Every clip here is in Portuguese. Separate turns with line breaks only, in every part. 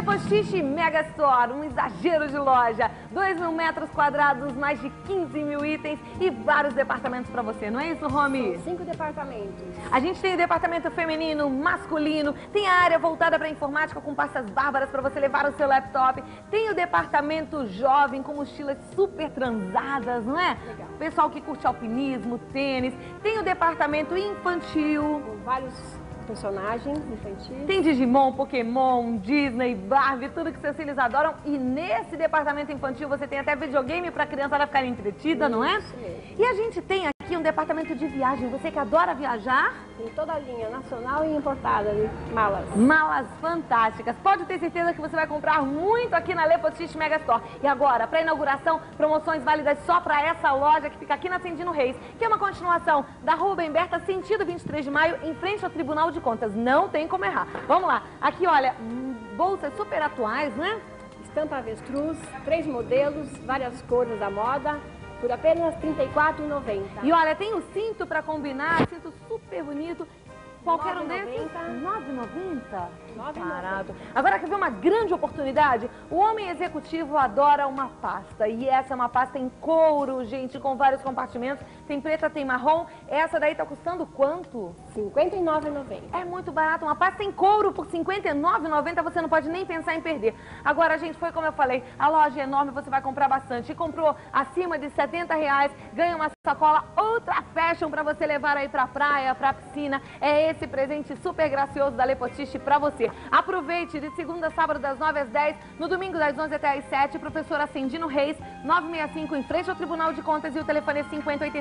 Lepostiche Mega Store, um exagero de loja. 2.000 metros quadrados, mais de 15 mil itens e vários departamentos para você, não é isso, Romy?
São 5 departamentos.
A gente tem o departamento feminino, masculino, tem a área voltada para informática com pastas bárbaras para você levar o seu laptop. Tem o departamento jovem com mochilas super transadas, não é?
Legal.
Pessoal que curte alpinismo, tênis. Tem o departamento infantil.
Com vários personagens infantis.
Tem Digimon, Pokémon, Disney, Barbie, tudo que seus filhos adoram. E nesse departamento infantil você tem até videogame para a criançada ficar entretida, não é?
Isso mesmo.
E a gente tem aqui um departamento de viagem. Você que adora viajar?
Tem toda a linha nacional e importada de malas.
Malas fantásticas. Pode ter certeza que você vai comprar muito aqui na Lepostiche Mega Store. E agora, para inauguração, promoções válidas só para essa loja que fica aqui na Ascendino Reis, que é uma continuação da Rua Bemberta, sentido 23 de maio, em frente ao Tribunal de Contas. Não tem como errar. Vamos lá. Aqui, olha, bolsas super atuais, né?
Estampa avestruz, 3 modelos, várias cores da moda, por apenas R$ 34,90.
E olha, tem o cinto para combinar, cinto super bonito. Qualquer um desses? R$ 9,90? Barato. Agora quer ver uma grande oportunidade? O homem executivo adora uma pasta. E essa é uma pasta em couro, gente, com vários compartimentos. Tem preta, tem marrom. Essa daí tá custando quanto?
R$ 59,90.
É muito barato. Uma pasta em couro por R$ 59,90 você não pode nem pensar em perder. Agora, gente, foi como eu falei, a loja é enorme, você vai comprar bastante. E comprou acima de R$ 70, ganha uma sacola Ultra Fashion para você levar aí pra praia, pra piscina. É esse presente super gracioso da Lepostiche pra você. Aproveite de segunda a sábado das 9 às 10, no domingo das 11 até às 7, professor Ascendino Reis, 965 em frente ao Tribunal de Contas e o telefone é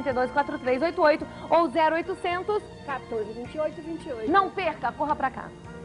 5082-4388 ou 0800
14 28 28.
Não perca, corra pra cá.